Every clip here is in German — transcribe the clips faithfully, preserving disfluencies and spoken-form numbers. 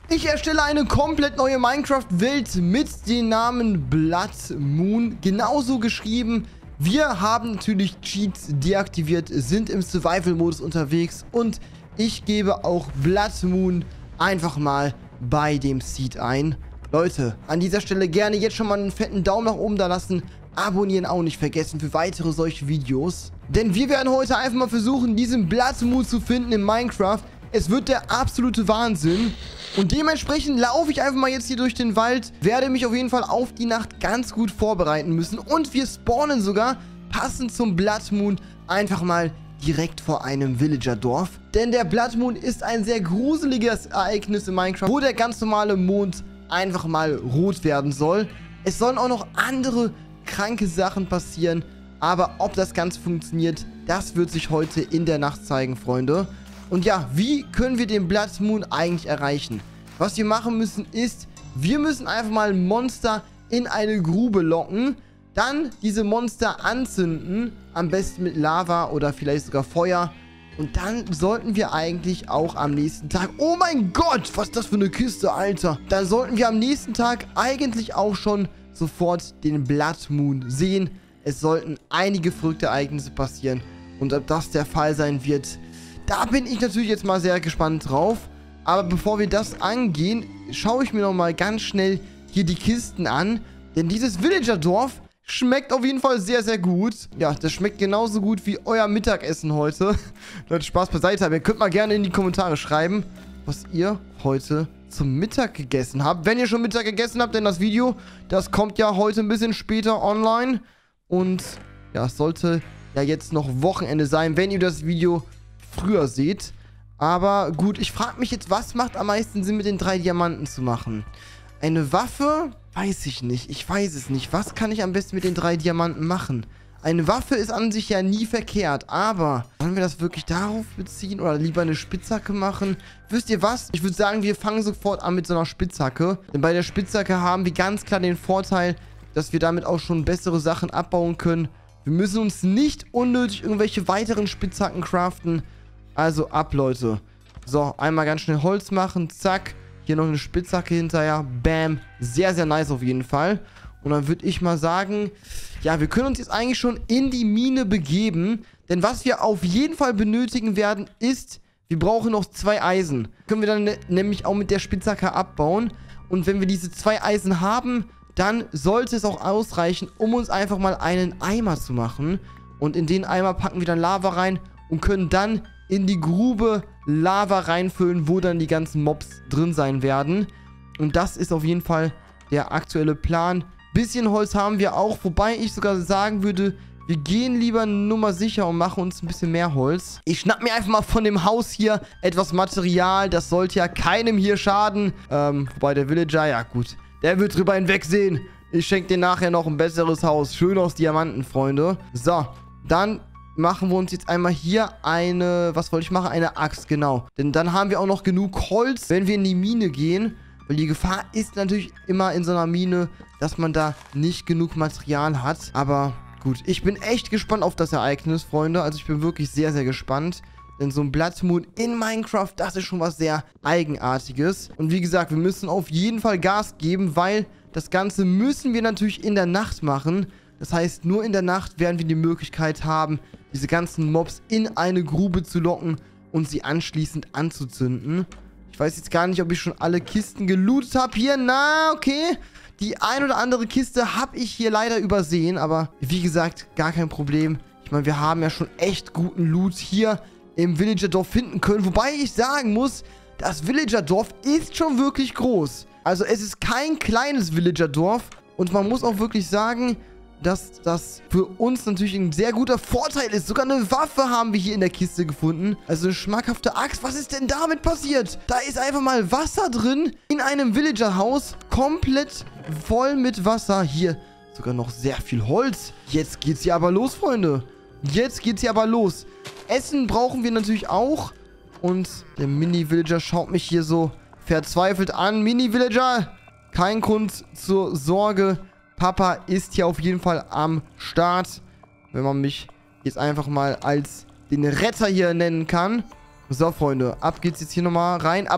Ich erstelle eine komplett neue Minecraft-Welt mit dem Namen Blood Moon. Genauso geschrieben. Wir haben natürlich Cheats deaktiviert, sind im Survival-Modus unterwegs. Und ich gebe auch Blood Moon einfach mal bei dem Seed ein. Leute, an dieser Stelle gerne jetzt schon mal einen fetten Daumen nach oben da lassen. Abonnieren auch nicht vergessen für weitere solche Videos. Denn wir werden heute einfach mal versuchen, diesen Blood Moon zu finden in Minecraft. Es wird der absolute Wahnsinn. Und dementsprechend laufe ich einfach mal jetzt hier durch den Wald. Werde mich auf jeden Fall auf die Nacht ganz gut vorbereiten müssen. Und wir spawnen sogar, passend zum Blood Moon, einfach mal direkt vor einem Villager-Dorf. Denn der Blood Moon ist ein sehr gruseliges Ereignis in Minecraft, wo der ganz normale Mond einfach mal rot werden soll. Es sollen auch noch andere kranke Sachen passieren. Aber ob das Ganze funktioniert, das wird sich heute in der Nacht zeigen, Freunde. Und ja, wie können wir den Blood Moon eigentlich erreichen? Was wir machen müssen ist, wir müssen einfach mal ein Monster in eine Grube locken, dann diese Monster anzünden, am besten mit Lava oder vielleicht sogar Feuer. Und dann sollten wir eigentlich auch am nächsten Tag... Oh mein Gott, was ist das für eine Kiste, Alter? Dann sollten wir am nächsten Tag eigentlich auch schon sofort den Blood Moon sehen. Es sollten einige verrückte Ereignisse passieren. Und ob das der Fall sein wird... Da bin ich natürlich jetzt mal sehr gespannt drauf. Aber bevor wir das angehen, schaue ich mir nochmal ganz schnell hier die Kisten an. Denn dieses Villager-Dorf schmeckt auf jeden Fall sehr, sehr gut. Ja, das schmeckt genauso gut wie euer Mittagessen heute. Leute, Spaß beiseite. Aber ihr könnt mal gerne in die Kommentare schreiben, was ihr heute zum Mittag gegessen habt. Wenn ihr schon Mittag gegessen habt, denn das Video, das kommt ja heute ein bisschen später online. Und ja, es sollte ja jetzt noch Wochenende sein, wenn ihr das Video früher seht. Aber gut, ich frage mich jetzt, was macht am meisten Sinn mit den drei Diamanten zu machen? Eine Waffe? Weiß ich nicht. Ich weiß es nicht. Was kann ich am besten mit den drei Diamanten machen? Eine Waffe ist an sich ja nie verkehrt, aber wollen wir das wirklich darauf beziehen oder lieber eine Spitzhacke machen? Wisst ihr was? Ich würde sagen, wir fangen sofort an mit so einer Spitzhacke. Denn bei der Spitzhacke haben wir ganz klar den Vorteil, dass wir damit auch schon bessere Sachen abbauen können. Wir müssen uns nicht unnötig irgendwelche weiteren Spitzhacken craften. Also ab, Leute. So, einmal ganz schnell Holz machen. Zack. Hier noch eine Spitzhacke hinterher. Bam. Sehr, sehr nice auf jeden Fall. Und dann würde ich mal sagen, ja, wir können uns jetzt eigentlich schon in die Mine begeben. Denn was wir auf jeden Fall benötigen werden, ist, wir brauchen noch zwei Eisen. Können wir dann ne nämlich auch mit der Spitzhacke abbauen. Und wenn wir diese zwei Eisen haben, dann sollte es auch ausreichen, um uns einfach mal einen Eimer zu machen. Und in den Eimer packen wir dann Lava rein und können dann in die Grube Lava reinfüllen, wo dann die ganzen Mobs drin sein werden. Und das ist auf jeden Fall der aktuelle Plan. Bisschen Holz haben wir auch, wobei ich sogar sagen würde, wir gehen lieber Nummer sicher und machen uns ein bisschen mehr Holz. Ich schnapp mir einfach mal von dem Haus hier etwas Material. Das sollte ja keinem hier schaden. Ähm, wobei der Villager, ja gut, der wird drüber hinwegsehen. Ich schenke dir nachher noch ein besseres Haus. Schön aus Diamanten, Freunde. So, dann machen wir uns jetzt einmal hier eine, was wollte ich machen? Eine Axt, genau. Denn dann haben wir auch noch genug Holz, wenn wir in die Mine gehen. Weil die Gefahr ist natürlich immer in so einer Mine, dass man da nicht genug Material hat. Aber gut, ich bin echt gespannt auf das Ereignis, Freunde. Also ich bin wirklich sehr, sehr gespannt. Denn so ein Blood Moon in Minecraft, das ist schon was sehr Eigenartiges. Und wie gesagt, wir müssen auf jeden Fall Gas geben, weil das Ganze müssen wir natürlich in der Nacht machen. Das heißt, nur in der Nacht werden wir die Möglichkeit haben, diese ganzen Mobs in eine Grube zu locken und sie anschließend anzuzünden. Ich weiß jetzt gar nicht, ob ich schon alle Kisten gelootet habe hier. Na, okay. Die ein oder andere Kiste habe ich hier leider übersehen, aber wie gesagt, gar kein Problem. Ich meine, wir haben ja schon echt guten Loot hier im Villager-Dorf finden können. Wobei ich sagen muss, das Villager-Dorf ist schon wirklich groß. Also es ist kein kleines Villager-Dorf. Und man muss auch wirklich sagen, dass das für uns natürlich ein sehr guter Vorteil ist. Sogar eine Waffe haben wir hier in der Kiste gefunden. Also eine schmackhafte Axt. Was ist denn damit passiert? Da ist einfach mal Wasser drin in einem Villager-Haus. Komplett voll mit Wasser. Hier sogar noch sehr viel Holz. Jetzt geht's hier aber los, Freunde. Jetzt geht's hier aber los. Essen brauchen wir natürlich auch. Und der Mini-Villager schaut mich hier so verzweifelt an. Mini-Villager, kein Grund zur Sorge. Papa ist hier auf jeden Fall am Start. Wenn man mich jetzt einfach mal als den Retter hier nennen kann. So, Freunde, ab geht's jetzt hier nochmal rein. Aber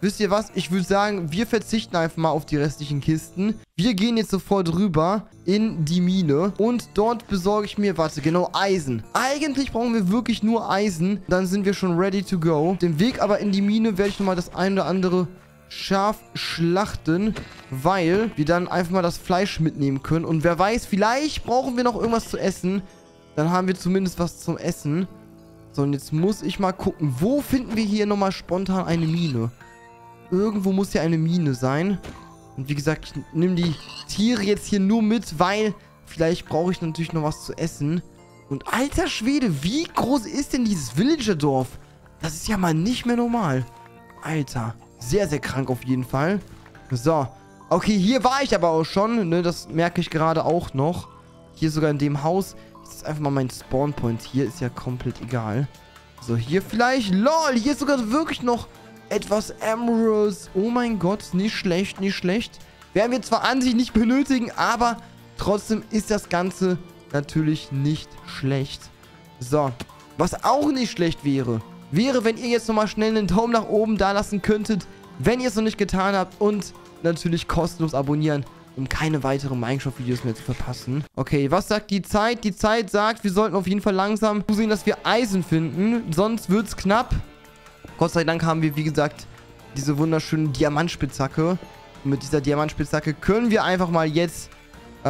wisst ihr was? Ich würde sagen, wir verzichten einfach mal auf die restlichen Kisten. Wir gehen jetzt sofort rüber in die Mine. Und dort besorge ich mir, warte, genau, Eisen. Eigentlich brauchen wir wirklich nur Eisen. Dann sind wir schon ready to go. Auf dem Weg aber in die Mine werde ich nochmal das eine oder andere Schaf schlachten, weil wir dann einfach mal das Fleisch mitnehmen können. Und wer weiß, vielleicht brauchen wir noch irgendwas zu essen. Dann haben wir zumindest was zum Essen. So, und jetzt muss ich mal gucken, wo finden wir hier nochmal spontan eine Mine? Irgendwo muss hier eine Mine sein. Und wie gesagt, ich nehme die Tiere jetzt hier nur mit, weil vielleicht brauche ich natürlich noch was zu essen. Und alter Schwede, wie groß ist denn dieses Villager-Dorf? Das ist ja mal nicht mehr normal. Alter, sehr, sehr krank auf jeden Fall. So, okay, hier war ich aber auch schon, ne, das merke ich gerade auch noch. Hier sogar in dem Haus. Das ist einfach mal mein Spawnpoint hier, ist ja komplett egal. So, hier vielleicht, lol, hier ist sogar wirklich noch etwas Emeralds. Oh mein Gott, nicht schlecht, nicht schlecht. Werden wir zwar an sich nicht benötigen, aber trotzdem ist das Ganze natürlich nicht schlecht. So, was auch nicht schlecht wäre, wäre, wenn ihr jetzt nochmal schnell einen Daumen nach oben da lassen könntet, wenn ihr es noch nicht getan habt und natürlich kostenlos abonnieren, um keine weiteren Minecraft-Videos mehr zu verpassen. Okay, was sagt die Zeit? Die Zeit sagt, wir sollten auf jeden Fall langsam zusehen, dass wir Eisen finden, sonst wird es knapp. Gott sei Dank haben wir, wie gesagt, diese wunderschöne Diamantspitzhacke. Und mit dieser Diamantspitzhacke können wir einfach mal jetzt, äh,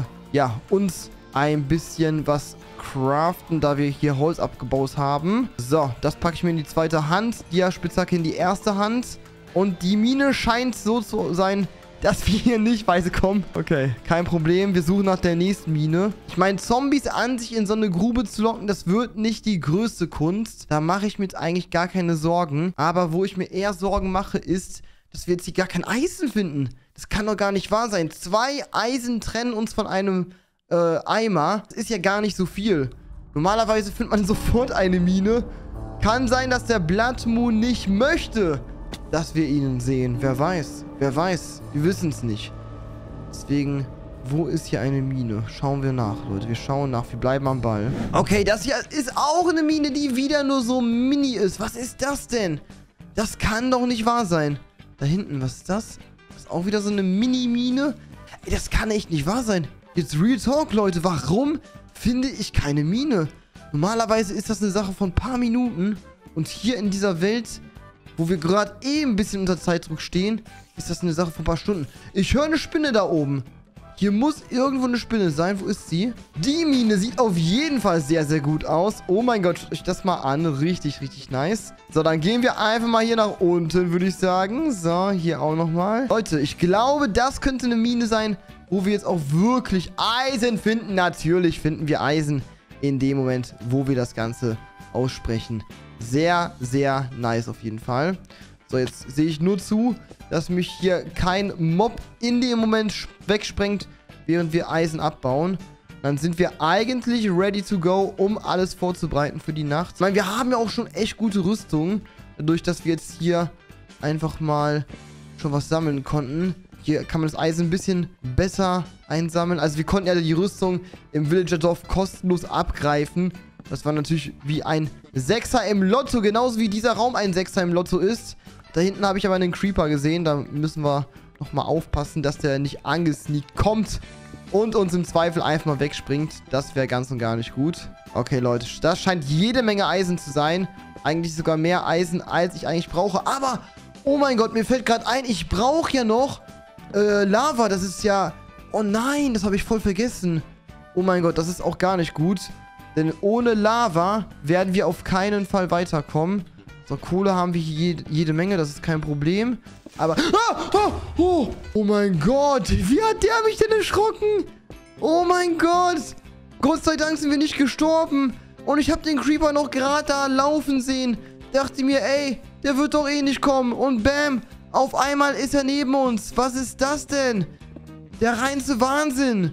ja, uns ein bisschen was craften, da wir hier Holz abgebaut haben. So, das packe ich mir in die zweite Hand, die Spitzhacke in die erste Hand. Und die Mine scheint so zu sein, dass wir hier nicht weiterkommen. Okay, kein Problem. Wir suchen nach der nächsten Mine. Ich meine, Zombies an sich in so eine Grube zu locken, das wird nicht die größte Kunst. Da mache ich mir jetzt eigentlich gar keine Sorgen. Aber wo ich mir eher Sorgen mache, ist, dass wir jetzt hier gar kein Eisen finden. Das kann doch gar nicht wahr sein. Zwei Eisen trennen uns von einem äh, Eimer. Das ist ja gar nicht so viel. Normalerweise findet man sofort eine Mine. Kann sein, dass der Blood Moon nicht möchte, dass wir ihn sehen. Wer weiß. Wer weiß. Wir wissen es nicht. Deswegen, wo ist hier eine Mine? Schauen wir nach, Leute. Wir schauen nach. Wir bleiben am Ball. Okay, das hier ist auch eine Mine, die wieder nur so mini ist. Was ist das denn? Das kann doch nicht wahr sein. Da hinten, was ist das? Das ist auch wieder so eine Mini-Mine. Ey, das kann echt nicht wahr sein. Jetzt Real Talk, Leute. Warum finde ich keine Mine? Normalerweise ist das eine Sache von ein paar Minuten. Und hier in dieser Welt, wo wir gerade eh ein bisschen unter Zeitdruck stehen, ist das eine Sache von ein paar Stunden. Ich höre eine Spinne da oben. Hier muss irgendwo eine Spinne sein. Wo ist sie? Die Mine sieht auf jeden Fall sehr, sehr gut aus. Oh mein Gott, schaut euch das mal an. Richtig, richtig nice. So, dann gehen wir einfach mal hier nach unten, würde ich sagen. So, hier auch nochmal. Leute, ich glaube, das könnte eine Mine sein, wo wir jetzt auch wirklich Eisen finden. Natürlich finden wir Eisen in dem Moment, wo wir das Ganze aussprechen. Sehr, sehr nice auf jeden Fall. So, jetzt sehe ich nur zu, dass mich hier kein Mob in dem Moment wegsprengt, während wir Eisen abbauen. Dann sind wir eigentlich ready to go, um alles vorzubereiten für die Nacht. Ich meine, wir haben ja auch schon echt gute Rüstung, dadurch, dass wir jetzt hier einfach mal schon was sammeln konnten. Hier kann man das Eisen ein bisschen besser einsammeln. Also wir konnten ja die Rüstung im Villager-Dorf kostenlos abgreifen. Das war natürlich wie ein Sechser im Lotto, genauso wie dieser Raum ein Sechser im Lotto ist. Da hinten habe ich aber einen Creeper gesehen. Da müssen wir nochmal aufpassen, dass der nicht angesneakt kommt und uns im Zweifel einfach mal wegspringt. Das wäre ganz und gar nicht gut. Okay, Leute, das scheint jede Menge Eisen zu sein. Eigentlich sogar mehr Eisen, als ich eigentlich brauche. Aber, oh mein Gott, mir fällt gerade ein, ich brauche ja noch äh, Lava. Das ist ja... Oh nein, das habe ich voll vergessen. Oh mein Gott, das ist auch gar nicht gut. Denn ohne Lava werden wir auf keinen Fall weiterkommen. So, Kohle haben wir hier jede, jede Menge, das ist kein Problem. Aber... Ah, ah, oh, oh mein Gott, wie hat der mich denn erschrocken? Oh mein Gott. Gott sei Dank sind wir nicht gestorben. Und ich habe den Creeper noch gerade da laufen sehen. Dachte mir, ey, der wird doch eh nicht kommen. Und bam, auf einmal ist er neben uns. Was ist das denn? Der reinste Wahnsinn.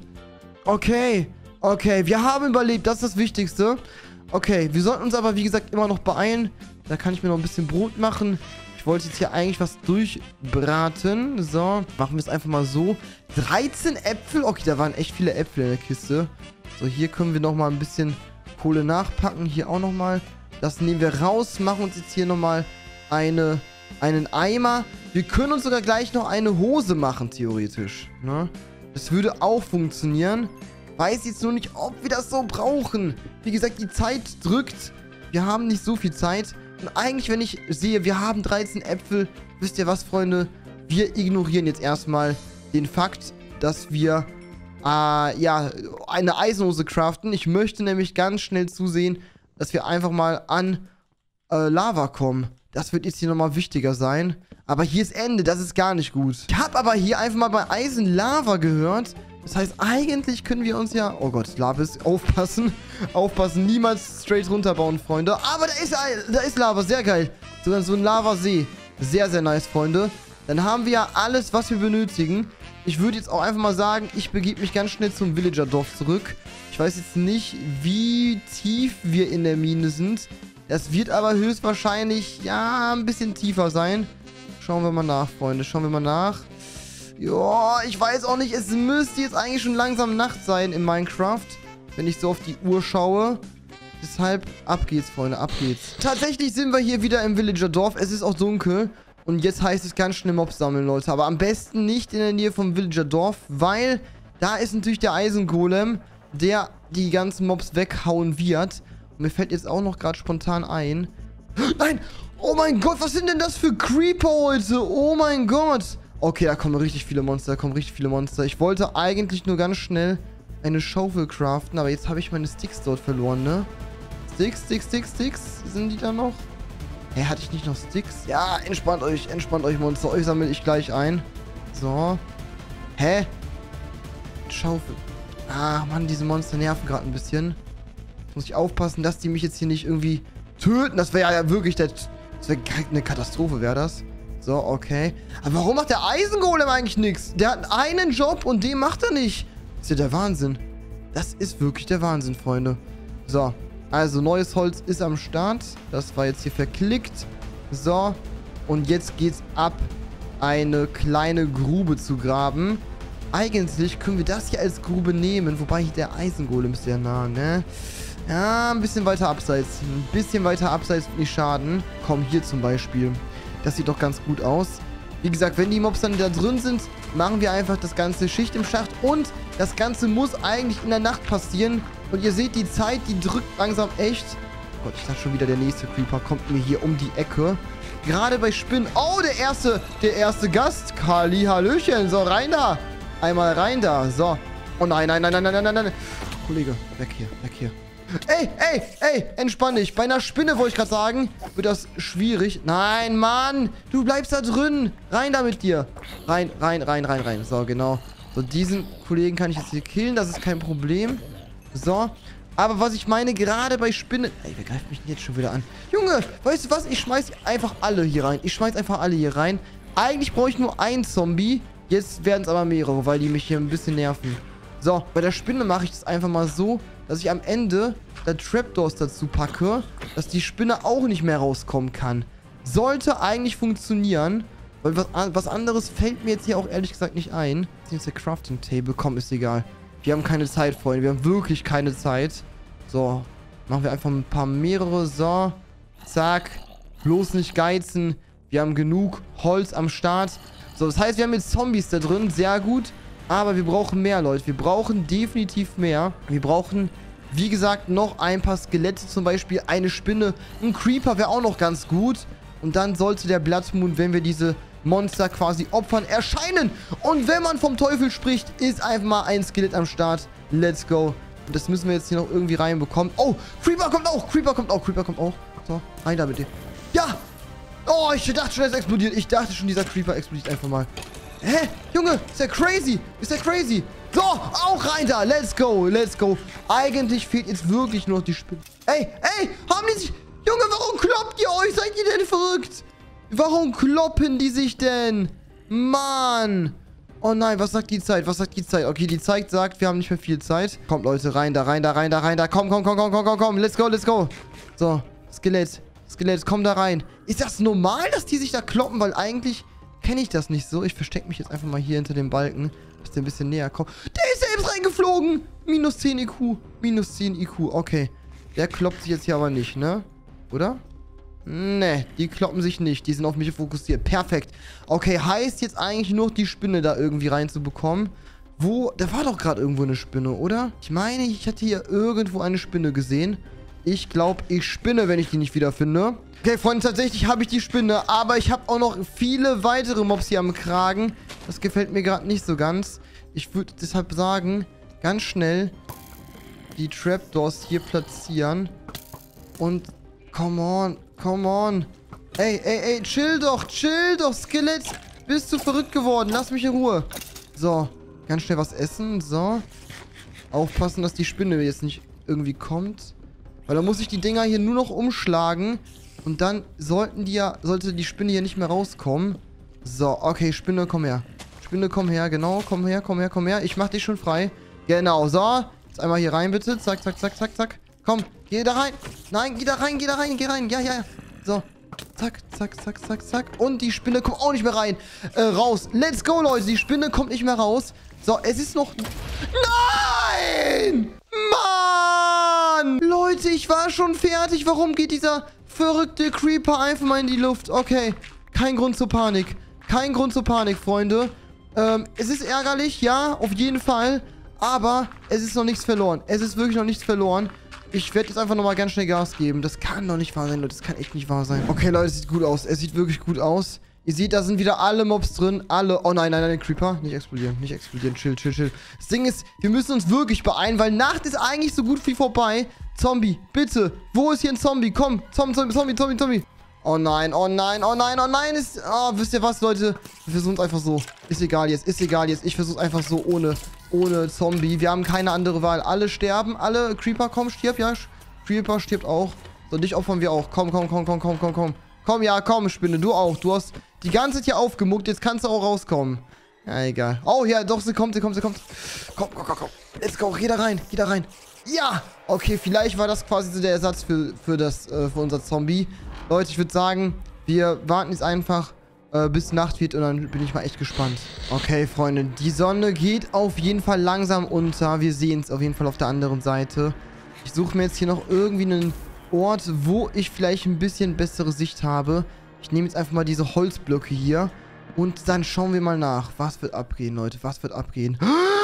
Okay, okay, wir haben überlebt, das ist das Wichtigste. Okay, wir sollten uns aber, wie gesagt, immer noch beeilen. Da kann ich mir noch ein bisschen Brot machen. Ich wollte jetzt hier eigentlich was durchbraten. So, machen wir es einfach mal so. dreizehn Äpfel. Okay, da waren echt viele Äpfel in der Kiste. So, hier können wir nochmal ein bisschen Kohle nachpacken. Hier auch nochmal. Das nehmen wir raus. Machen uns jetzt hier nochmal eine einen Eimer. Wir können uns sogar gleich noch eine Hose machen, theoretisch. Ne? Das würde auch funktionieren. Weiß jetzt nur nicht, ob wir das so brauchen. Wie gesagt, die Zeit drückt. Wir haben nicht so viel Zeit. Und eigentlich, wenn ich sehe, wir haben dreizehn Äpfel, wisst ihr was, Freunde? Wir ignorieren jetzt erstmal den Fakt, dass wir, äh, ja, eine Eisenhose craften. Ich möchte nämlich ganz schnell zusehen, dass wir einfach mal an äh, Lava kommen. Das wird jetzt hier nochmal wichtiger sein. Aber hier ist Ende, das ist gar nicht gut. Ich habe aber hier einfach mal bei Eisen Lava gehört. Das heißt, eigentlich können wir uns ja... Oh Gott, Lava ist... Aufpassen. Aufpassen, niemals straight runterbauen, Freunde. Aber da ist, da ist Lava, sehr geil. Sogar so ein Lavasee. Sehr, sehr nice, Freunde. Dann haben wir ja alles, was wir benötigen. Ich würde jetzt auch einfach mal sagen, ich begebe mich ganz schnell zum Villager-Dorf zurück. Ich weiß jetzt nicht, wie tief wir in der Mine sind. Das wird aber höchstwahrscheinlich, ja, ein bisschen tiefer sein. Schauen wir mal nach, Freunde. Schauen wir mal nach. Ja, ich weiß auch nicht. Es müsste jetzt eigentlich schon langsam Nacht sein in Minecraft, wenn ich so auf die Uhr schaue. Deshalb, ab geht's, Freunde, ab geht's. Tatsächlich sind wir hier wieder im Villager-Dorf. Es ist auch dunkel. Und jetzt heißt es ganz schnell Mobs sammeln, Leute. Aber am besten nicht in der Nähe vom Villager-Dorf, weil da ist natürlich der Eisengolem, der die ganzen Mobs weghauen wird. Und mir fällt jetzt auch noch gerade spontan ein. Nein! Oh mein Gott, was sind denn das für Creeper heute? Oh mein Gott! Okay, da kommen richtig viele Monster, da kommen richtig viele Monster. Ich wollte eigentlich nur ganz schnell eine Schaufel craften, aber jetzt habe ich meine Sticks dort verloren, ne? Sticks, Sticks, Sticks, Sticks. Sind die da noch? Hä, hatte ich nicht noch Sticks? Ja, entspannt euch, entspannt euch, Monster. Euch sammle ich gleich ein. So. Hä? Schaufel. Ah, Mann, diese Monster nerven gerade ein bisschen. Jetzt muss ich aufpassen, dass die mich jetzt hier nicht irgendwie töten. Das wäre ja wirklich der... Das wäre eine Katastrophe, wäre das. So, okay. Aber warum macht der Eisengolem eigentlich nichts? Der hat einen Job und den macht er nicht. Das ist ja der Wahnsinn. Das ist wirklich der Wahnsinn, Freunde. So. Also, neues Holz ist am Start. Das war jetzt hier verklickt. So. Und jetzt geht's ab, eine kleine Grube zu graben. Eigentlich können wir das hier als Grube nehmen. Wobei der Eisengolem ist sehr nah, ne? Ja, ein bisschen weiter abseits. Ein bisschen weiter abseits wird nicht schaden. Komm, hier zum Beispiel. Das sieht doch ganz gut aus. Wie gesagt, wenn die Mobs dann da drin sind, machen wir einfach das ganze Schicht im Schacht. Und das Ganze muss eigentlich in der Nacht passieren. Und ihr seht, die Zeit, die drückt langsam echt. Oh Gott, ich dachte schon wieder, der nächste Creeper kommt mir hier um die Ecke. Gerade bei Spinnen. Oh, der erste, der erste Gast. Kali, Hallöchen. So, rein da. Einmal rein da. So. Oh nein, nein, nein, nein, nein, nein, nein. Kollege, weg hier, weg hier. Ey, ey, ey, entspann dich. Bei einer Spinne, wollte ich gerade sagen, wird das schwierig. Nein, Mann, du bleibst da drin. Rein da mit dir. Rein, rein, rein, rein, rein. So, genau. So, diesen Kollegen kann ich jetzt hier killen. Das ist kein Problem. So. Aber was ich meine, gerade bei Spinnen... Ey, wer greift mich denn jetzt schon wieder an? Junge, weißt du was? Ich schmeiß einfach alle hier rein. Ich schmeiß einfach alle hier rein. Eigentlich brauche ich nur einen Zombie. Jetzt werden es aber mehrere, weil die mich hier ein bisschen nerven. So, bei der Spinne mache ich das einfach mal so, dass ich am Ende da Trapdoors dazu packe, dass die Spinne auch nicht mehr rauskommen kann. Sollte eigentlich funktionieren, weil was, was anderes fällt mir jetzt hier auch ehrlich gesagt nicht ein. Das ist jetzt der Crafting Table, komm, ist egal. Wir haben keine Zeit, Freunde, wir haben wirklich keine Zeit. So, machen wir einfach ein paar mehrere, so, zack, bloß nicht geizen. Wir haben genug Holz am Start. So, das heißt, wir haben jetzt Zombies da drin, sehr gut. Aber wir brauchen mehr, Leute. Wir brauchen definitiv mehr. Wir brauchen, wie gesagt, noch ein paar Skelette. Zum Beispiel eine Spinne. Ein Creeper wäre auch noch ganz gut. Und dann sollte der Blood Moon, wenn wir diese Monster quasi opfern, erscheinen. Und wenn man vom Teufel spricht, ist einfach mal ein Skelett am Start. Let's go. Und das müssen wir jetzt hier noch irgendwie reinbekommen. Oh, Creeper kommt auch. Creeper kommt auch. Creeper kommt auch. So, rein da mit dir. Ja! Oh, ich dachte schon, es explodiert. Ich dachte schon, dieser Creeper explodiert einfach mal. Hä? Junge, ist der crazy? Ist der crazy? So, auch rein da. Let's go, let's go. Eigentlich fehlt jetzt wirklich nur noch die Spinne. Ey, ey, haben die sich... Junge, warum kloppt ihr euch? Seid ihr denn verrückt? Warum kloppen die sich denn? Mann. Oh nein, was sagt die Zeit? Was sagt die Zeit? Okay, die Zeit sagt, wir haben nicht mehr viel Zeit. Kommt, Leute, rein da, rein da, rein da, rein da. Komm, komm, komm, komm, komm, komm, komm. Let's go, let's go. So, Skelett. Skelett, komm da rein. Ist das normal, dass die sich da kloppen? Weil eigentlich... kenne ich das nicht so. Ich verstecke mich jetzt einfach mal hier hinter dem Balken, dass der ein bisschen näher kommt. Der ist selbst reingeflogen. Minus zehn I Q. Minus zehn I Q. Okay. Der kloppt sich jetzt hier aber nicht, ne? Oder? Ne, die kloppen sich nicht. Die sind auf mich fokussiert. Perfekt. Okay, heißt jetzt eigentlich nur die Spinne da irgendwie reinzubekommen. Wo? Da war doch gerade irgendwo eine Spinne, oder? Ich meine, ich hatte hier irgendwo eine Spinne gesehen. Ich glaube, ich spinne, wenn ich die nicht wiederfinde. Okay, Freunde, tatsächlich habe ich die Spinne. Aber ich habe auch noch viele weitere Mobs hier am Kragen. Das gefällt mir gerade nicht so ganz. Ich würde deshalb sagen, ganz schnell die Trapdoors hier platzieren. Und, come on, come on. Ey, ey, ey, chill doch, chill doch, Skelett. Bist du verrückt geworden? Lass mich in Ruhe. So, ganz schnell was essen. So. Aufpassen, dass die Spinne jetzt nicht irgendwie kommt. Weil dann muss ich die Dinger hier nur noch umschlagen. Und dann sollten die ja, sollte die Spinne hier nicht mehr rauskommen. So, okay, Spinne, komm her. Spinne, komm her, genau, komm her, komm her, komm her. Ich mach dich schon frei. Genau, so. Jetzt einmal hier rein, bitte. Zack, zack, zack, zack, zack. Komm, geh da rein. Nein, geh da rein, geh da rein, geh rein. Ja, ja, ja. So. Zack, zack, zack, zack, zack. Und die Spinne kommt auch nicht mehr rein. Äh, raus. Let's go, Leute. Die Spinne kommt nicht mehr raus. So, es ist noch... Nein! Mann! Leute, ich war schon fertig. Warum geht dieser verrückte Creeper einfach mal in die Luft? Okay. Kein Grund zur Panik. Kein Grund zur Panik, Freunde. Ähm, es ist ärgerlich, ja, auf jeden Fall. Aber es ist noch nichts verloren. Es ist wirklich noch nichts verloren. Ich werde jetzt einfach nochmal ganz schnell Gas geben. Das kann doch nicht wahr sein, Leute. Das kann echt nicht wahr sein. Okay, Leute, es sieht gut aus. Es sieht wirklich gut aus. Ihr seht, da sind wieder alle Mobs drin. Alle. Oh nein, nein, nein, Creeper. Nicht explodieren. Nicht explodieren. Chill, chill, chill. Das Ding ist, wir müssen uns wirklich beeilen, weil Nacht ist eigentlich so gut wie vorbei. Zombie, bitte. Wo ist hier ein Zombie? Komm. Zombie, Zombie, Zombie, Zombie, Zombie. Oh nein, oh nein, oh nein, oh nein. Ist, oh, wisst ihr was, Leute? Wir versuchen es einfach so. Ist egal jetzt, ist egal jetzt. Ich versuche es einfach so ohne, ohne Zombie. Wir haben keine andere Wahl. Alle sterben. Alle Creeper, komm, stirb, ja. Creeper stirbt auch. So, dich opfern wir auch. Komm, komm, komm, komm, komm, komm, komm. Komm, ja, komm, Spinne, du auch. Du hast die ganze Zeit hier aufgemuckt. Jetzt kannst du auch rauskommen. Ja, egal. Oh, ja, doch, sie kommt, sie kommt, sie kommt. Komm, komm, komm, komm. Let's go. Geh da rein, geh da rein. Ja! Okay, vielleicht war das quasi so der Ersatz für, für, das, äh, für unser Zombie. Leute, ich würde sagen, wir warten jetzt einfach, äh, bis Nacht wird und dann bin ich mal echt gespannt. Okay, Freunde, die Sonne geht auf jeden Fall langsam unter. Wir sehen es auf jeden Fall auf der anderen Seite. Ich suche mir jetzt hier noch irgendwie einen Ort, wo ich vielleicht ein bisschen bessere Sicht habe. Ich nehme jetzt einfach mal diese Holzblöcke hier und dann schauen wir mal nach. Was wird abgehen, Leute? Was wird abgehen?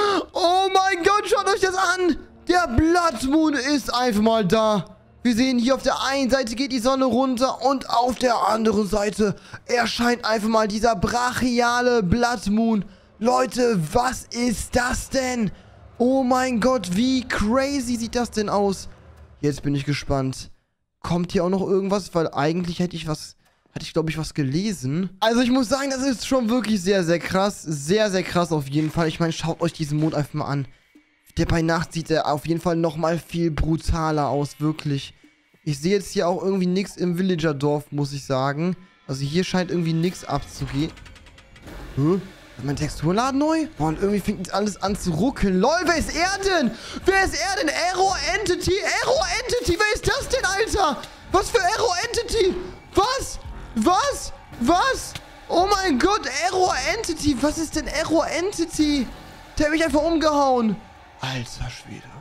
Oh mein Gott, schaut euch das an! Der Blood Moon ist einfach mal da. Wir sehen hier auf der einen Seite geht die Sonne runter und auf der anderen Seite erscheint einfach mal dieser brachiale Blood Moon. Leute, was ist das denn? Oh mein Gott, wie crazy sieht das denn aus? Jetzt bin ich gespannt. Kommt hier auch noch irgendwas? Weil eigentlich hätte ich was, hatte ich glaube ich was gelesen. Also ich muss sagen, das ist schon wirklich sehr, sehr krass. Sehr, sehr krass auf jeden Fall. Ich meine, schaut euch diesen Mond einfach mal an. Der bei Nacht sieht er auf jeden Fall nochmal viel brutaler aus, wirklich. Ich sehe jetzt hier auch irgendwie nichts im Villager-Dorf, muss ich sagen. Also hier scheint irgendwie nichts abzugehen. Hä? Ist mein Texturladen neu? Boah, und irgendwie fängt jetzt alles an zu ruckeln. Lol, wer ist er denn? Wer ist er denn? Arrow Entity? Arrow Entity? Wer ist das denn, Alter? Was für Arrow Entity? Was? Was? Was? Oh mein Gott, Arrow Entity. Was ist denn Arrow Entity? Der hat mich einfach umgehauen. Alter Schwede.